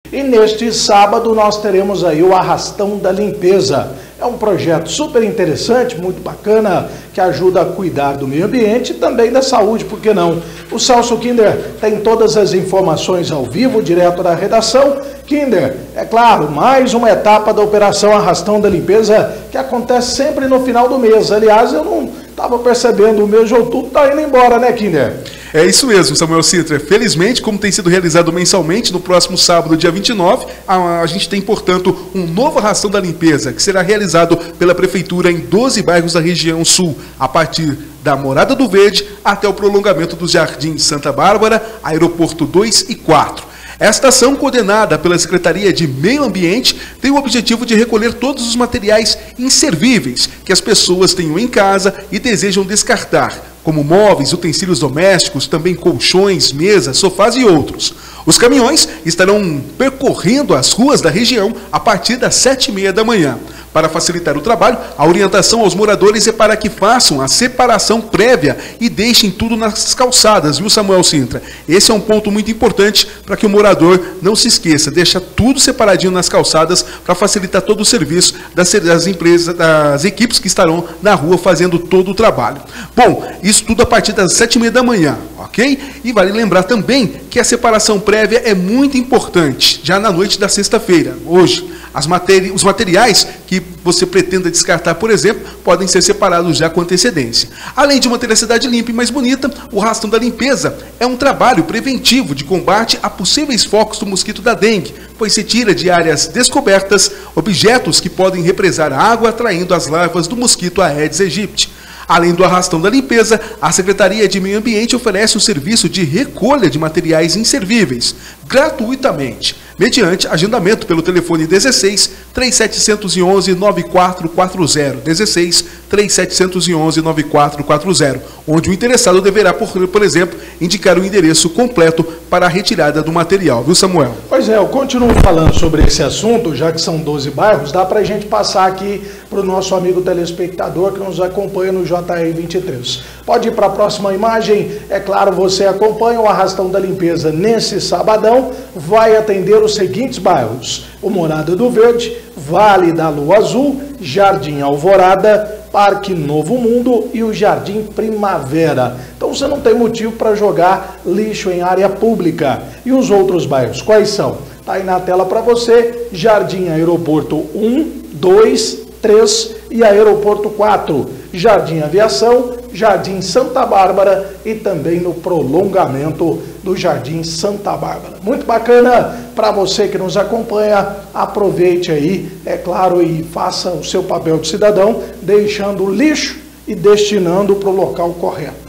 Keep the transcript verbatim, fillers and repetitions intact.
E neste sábado nós teremos aí o Arrastão da Limpeza. É um projeto super interessante, muito bacana, que ajuda a cuidar do meio ambiente e também da saúde, por que não? O Celso Kinder tem todas as informações ao vivo, direto da redação. Kinder, é claro, mais uma etapa da Operação Arrastão da Limpeza, que acontece sempre no final do mês. Aliás, eu não estava percebendo, o mês de outubro está indo embora, né, Kinder? É isso mesmo, Samuel Sintra. Felizmente, como tem sido realizado mensalmente, no próximo sábado, dia vinte e nove, a, a gente tem, portanto, um novo Arrastão da Limpeza, que será realizado pela Prefeitura em doze bairros da região sul, a partir da Morada do Verde até o prolongamento dos Jardins Santa Bárbara, Aeroporto dois e quatro. Esta ação, coordenada pela Secretaria de Meio Ambiente, tem o objetivo de recolher todos os materiais inservíveis que as pessoas tenham em casa e desejam descartar, como móveis, utensílios domésticos, também colchões, mesas, sofás e outros. Os caminhões estarão percorrendo as ruas da região a partir das sete e meia da manhã. Para facilitar o trabalho, a orientação aos moradores é para que façam a separação prévia e deixem tudo nas calçadas, viu, Samuel Sintra? Esse é um ponto muito importante para que o morador não se esqueça, deixa tudo separadinho nas calçadas para facilitar todo o serviço das, das empresas, das equipes que estarão na rua fazendo todo o trabalho. Bom, isso tudo a partir das sete e meia da manhã, ok? E vale lembrar também que a separação prévia é muito importante, já na noite da sexta-feira, hoje. As materi- os materiais que você pretenda descartar, por exemplo, podem ser separados já com antecedência. Além de manter a cidade limpa e mais bonita, o Arrastão da Limpeza é um trabalho preventivo de combate a possíveis focos do mosquito da dengue, pois se tira de áreas descobertas objetos que podem represar água, atraindo as larvas do mosquito Aedes aegypti. Além do Arrastão da Limpeza, a Secretaria de Meio Ambiente oferece o serviço de recolha de materiais inservíveis, gratuitamente, mediante agendamento pelo telefone dezesseis, três sete um um, nove quatro quatro zero, dezesseis, três sete um um, nove quatro quatro zero, onde o interessado deverá, por, por exemplo, indicar o endereço completo para a retirada do material, viu, Samuel? Pois é, eu continuo falando sobre esse assunto, já que são doze bairros, dá para a gente passar aqui para o nosso amigo telespectador que nos acompanha no J R vinte e três. Pode ir para a próxima imagem, é claro, você acompanha o Arrastão da Limpeza nesse sabadão, vai atender os seguintes bairros: o Morada do Verde, Vale da Lua Azul, Jardim Alvorada, Parque Novo Mundo e o Jardim Primavera. Então você não tem motivo para jogar lixo em área pública. E os outros bairros, quais são? Está aí na tela para você: Jardim Aeroporto um, dois, três e Aeroporto quatro, Jardim Aviação, Jardim Santa Bárbara e também no prolongamento do Jardim Santa Bárbara. Muito bacana para você que nos acompanha, aproveite aí, é claro, e faça o seu papel de cidadão, deixando o lixo e destinando para o local correto.